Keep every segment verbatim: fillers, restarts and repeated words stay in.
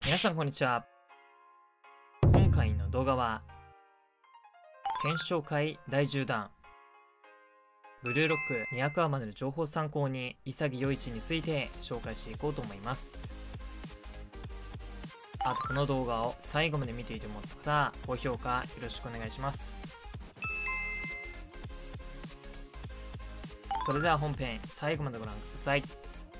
皆さんこんにちは。今回の動画は選手紹介だいじゅう弾ブルーロックにひゃくわまでの情報を参考に潔余市について紹介していこうと思います。あとこの動画を最後まで見ていてもらったら高評価よろしくお願いします。それでは本編最後までご覧ください。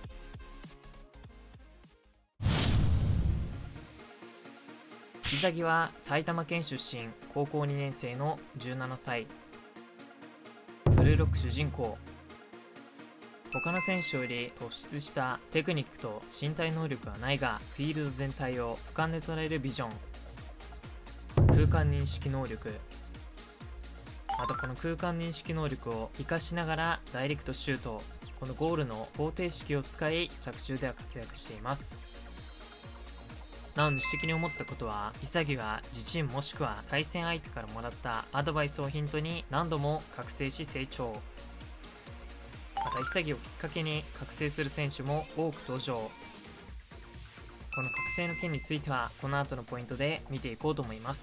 潔は埼玉県出身、高校にねん生のじゅうななさい。ブルーロック主人公。他の選手より突出したテクニックと身体能力はないが、フィールド全体を俯瞰で捉えるビジョン、空間認識能力。またこの空間認識能力を活かしながらダイレクトシュート、このゴールの方程式を使い作中では活躍しています。なお、主的に思ったことは、潔が自チームもしくは対戦相手からもらったアドバイスをヒントに何度も覚醒し成長。また潔をきっかけに覚醒する選手も多く登場。この覚醒の件についてはこの後のポイントで見ていこうと思います。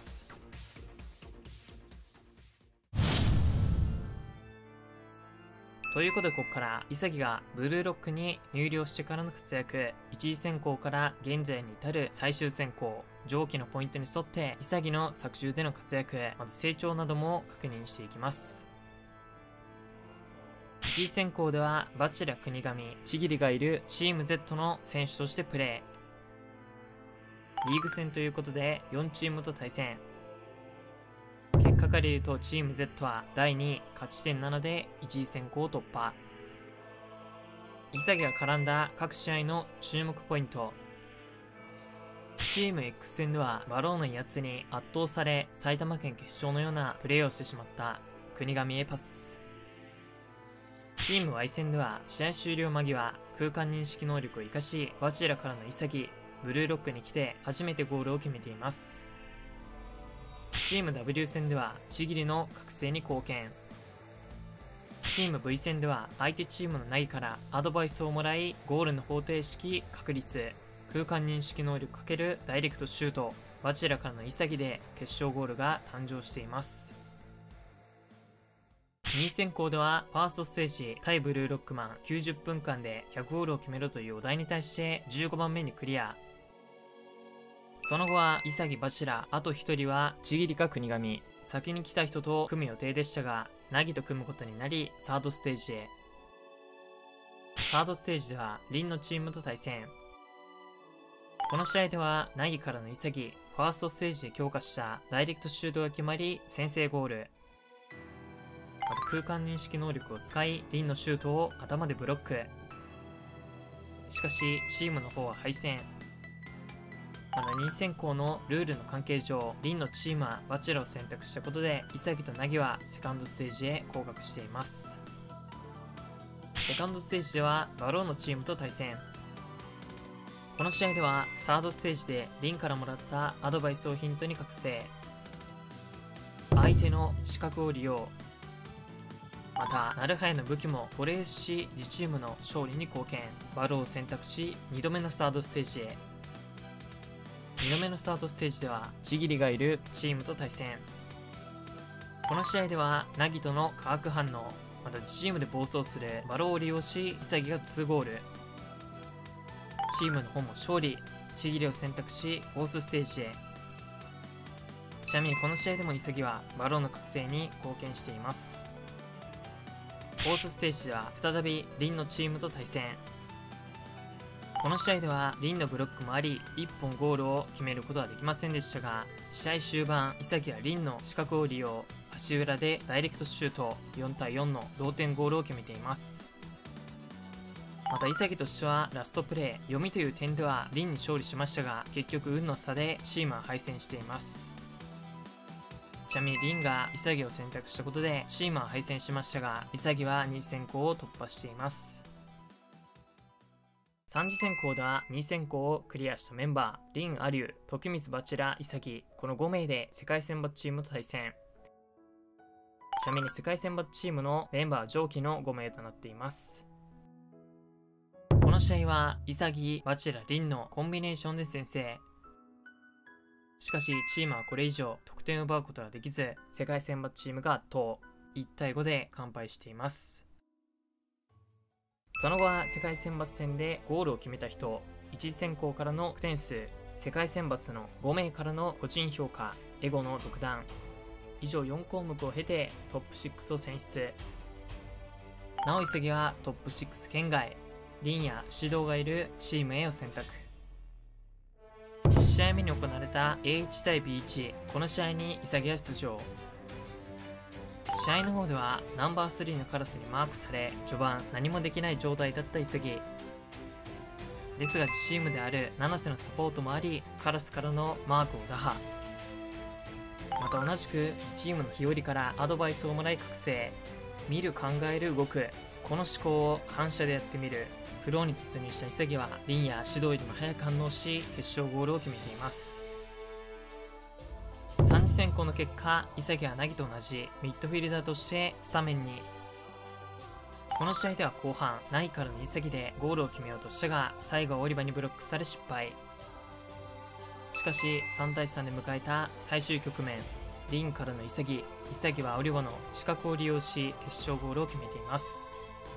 ということで、ここから潔がブルーロックに入寮してからの活躍、一次選考から現在に至る最終選考、上記のポイントに沿って潔の作中での活躍、また成長なども確認していきます。一次選考ではバチラ国神千切がいるチーム Z の選手としてプレー。リーグ戦ということでよんチームと対戦。結果から言うとチーム Z はだいにい勝ち点ななで一次選考を突破。潔が絡んだ各試合の注目ポイント。チーム X 戦ではバローの威圧に圧倒され埼玉県決勝のようなプレーをしてしまった国神へパス。チーム Y 戦では試合終了間際空間認識能力を生かしバチェラからの潔、ブルーロックに来て初めてゴールを決めています。チーム W 戦では千切の覚醒に貢献。チーム V 戦では相手チームの凪からアドバイスをもらいゴールの方程式確立、空間認識能力×ダイレクトシュート、バチェラからの潔で決勝ゴールが誕生しています。にい選考ではファーストステージ対ブルーロックマンきゅうじゅっぷんかんでひゃくゴールを決めろというお題に対してじゅうごばんめにクリア。その後は潔、バチラ、あとひとりは千切か国神、先に来た人と組む予定でしたが凪と組むことになりサードステージへ。サードステージでは凛のチームと対戦。この試合では凪からの潔、ファーストステージで強化したダイレクトシュートが決まり先制ゴール。また空間認識能力を使い凛のシュートを頭でブロック。しかしチームの方は敗戦。またにい選考のルールの関係上凛のチームはバチェラを選択したことで潔と凪はセカンドステージへ降格しています。セカンドステージではバローのチームと対戦。この試合ではサードステージで凛からもらったアドバイスをヒントに覚醒、相手の視覚を利用。またナルハヤの武器もトレースし自チームの勝利に貢献。バローを選択しにどめのサードステージへ。にどめのスタートステージでは千切がいるチームと対戦。この試合では凪との化学反応、また自チームで暴走するバローを利用し潔がにゴール。チームの方も勝利、千切を選択しフォースステージへ。ちなみにこの試合でも潔はバローの覚醒に貢献しています。フォースステージでは再び凛のチームと対戦。この試合では凛のブロックもありいっぽんゴールを決めることはできませんでしたが、試合終盤潔は凛の視覚を利用、足裏でダイレクトシュート、よんたいよんの同点ゴールを決めています。また潔としてはラストプレー読みという点では凛に勝利しましたが結局運の差でチームは敗戦しています。ちなみに凛が潔を選択したことでチームは敗戦しましたが潔はにい選考を突破しています。さん次選考ではにい選考をクリアしたメンバー凛、アリュウ、時光、バチェラ、潔、このごめいで世界選抜チームと対戦。ちなみに世界選抜チームのメンバー上記のごめいとなっています。この試合は潔、バチェラ、凛のコンビネーションで先制。 しかしチームはこれ以上得点を奪うことができず、世界選抜チームが圧倒、いちたいごで完敗しています。その後は世界選抜戦でゴールを決めた人、一次選考からの得点数、世界選抜のごめいからの個人評価、エゴの独断、以上よんこうむくを経てトップろくを選出。なお潔はトップろく圏外、リンや指導がいるチーム A を選択。いち試合目に行われた エーいち 対 ビーいち、この試合に潔は出場。試合の方ではナンバースリーのカラスにマークされ、序盤何もできない状態だった潔ですが、自チームである七瀬のサポートもあり、カラスからのマークを打破。また同じく自チームの日和からアドバイスをもらい覚醒、見る、考える、動く、この思考を反射でやってみる。フローに突入した潔はリンや指導よりも早く反応し、決勝ゴールを決めています。さん次選考の結果、潔は凪と同じミッドフィルダーとしてスタメンに。この試合では後半、凪からの潔でゴールを決めようとしたが、最後はオリバにブロックされ失敗。しかしさんたいさんで迎えた最終局面、リンからの潔、潔はオリバの死角を利用し決勝ゴールを決めています。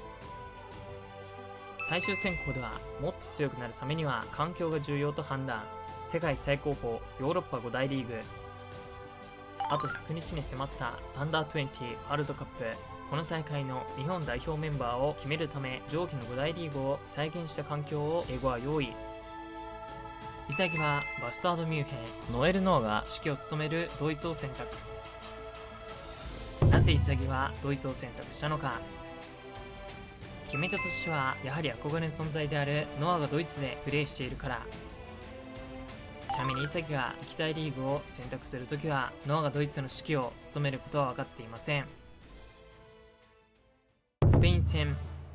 最終選考ではもっと強くなるためには環境が重要と判断。世界最高峰ヨーロッパご大リーグ、あとひゃくにちに迫ったアンダーにじゅうワールドカップ、この大会の日本代表メンバーを決めるため、上記のご大リーグを再現した環境を英語は用意。潔はバスタード・ミュンヘン、ノエル・ノアが指揮を務めるドイツを選択。なぜ潔はドイツを選択したのか。決め手としてはやはり憧れの存在であるノアがドイツでプレーしているから。ちなみに潔が行きたいリーグを選択するときはノアがドイツの指揮を務めることは分かっていません。スペイン戦。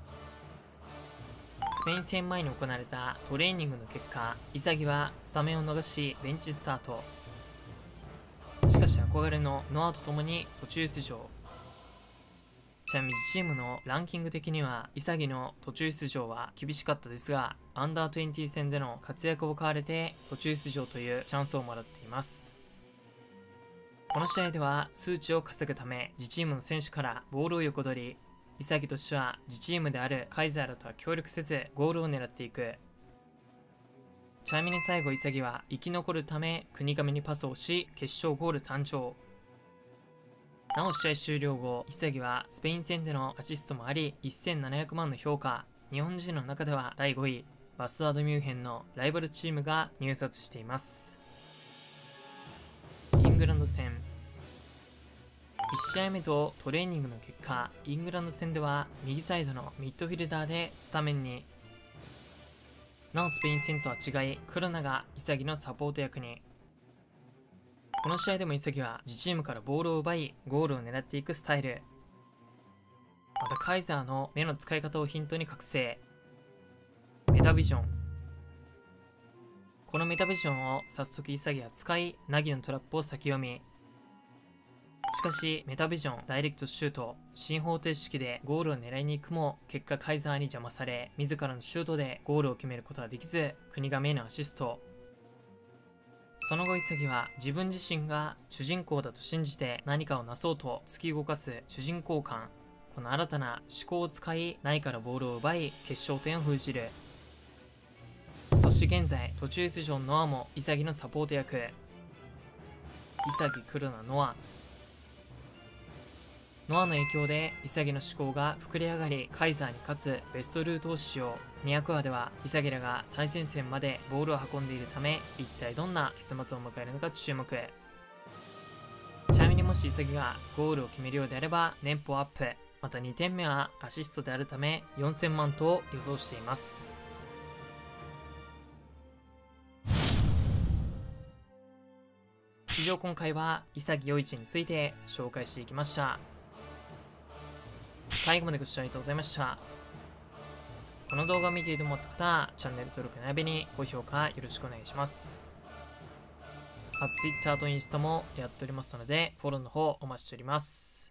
スペイン戦前に行われたトレーニングの結果、潔はスタメンを逃しベンチスタート。しかし憧れのノアと共に途中出場。ちなみにチームのランキング的には潔の途中出場は厳しかったですが、アンダーにじゅう戦での活躍を買われて途中出場というチャンスをもらっています。この試合では数値を稼ぐため自チームの選手からボールを横取り、潔としては自チームであるカイザーらとは協力せずゴールを狙っていく。ちなみに最後潔は生き残るため国神にパスをし決勝ゴール誕生。なお試合終了後、潔はスペイン戦でのアシストもありせんななひゃくまんの評価、日本人の中ではだいごい、バスタードミュンヘンのライバルチームが入札しています。イングランド戦。いち試合目とトレーニングの結果、イングランド戦では右サイドのミッドフィルダーでスタメンに。なおスペイン戦とは違い、黒名が潔のサポート役に。この試合でも潔は自チームからボールを奪いゴールを狙っていくスタイル。またカイザーの目の使い方をヒントに覚醒。メタビジョン。このメタビジョンを早速潔は使い凪のトラップを先読み。しかしメタビジョンダイレクトシュート新方程式でゴールを狙いに行くも、結果カイザーに邪魔され自らのシュートでゴールを決めることはできず、国神へのアシスト。その後潔は自分自身が主人公だと信じて何かをなそうと突き動かす主人公感。この新たな思考を使い凪からボールを奪い決勝点を封じる。そして現在途中出場のノアも潔のサポート役。潔、黒名、ノア。ノアの影響で潔の思考が膨れ上がりカイザーに勝つベストルートを使用。にひゃくわでは潔らが最前線までボールを運んでいるため、一体どんな結末を迎えるのか注目。ちなみにもし潔がゴールを決めるようであれば年俸アップ、またにてんめはアシストであるためよんせんまんと予想しています。以上今回は潔世一について紹介していきました。最後までご視聴ありがとうございました。この動画を見ていると思った方はチャンネル登録の並びに高評価よろしくお願いします。あ、Twitter とインスタもやっておりますのでフォローの方お待ちしております。